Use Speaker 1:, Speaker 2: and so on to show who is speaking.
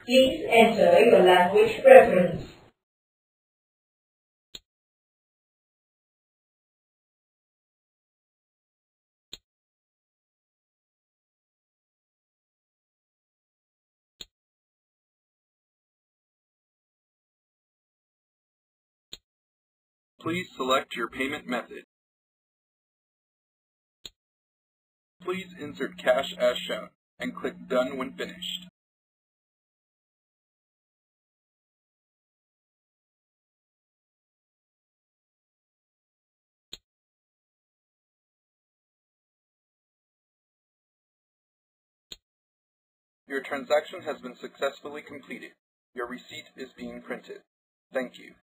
Speaker 1: Please enter your language preference.
Speaker 2: Please select your payment method. Please insert cash as shown and click Done when finished. Your transaction has been successfully completed. Your receipt is being printed. Thank you.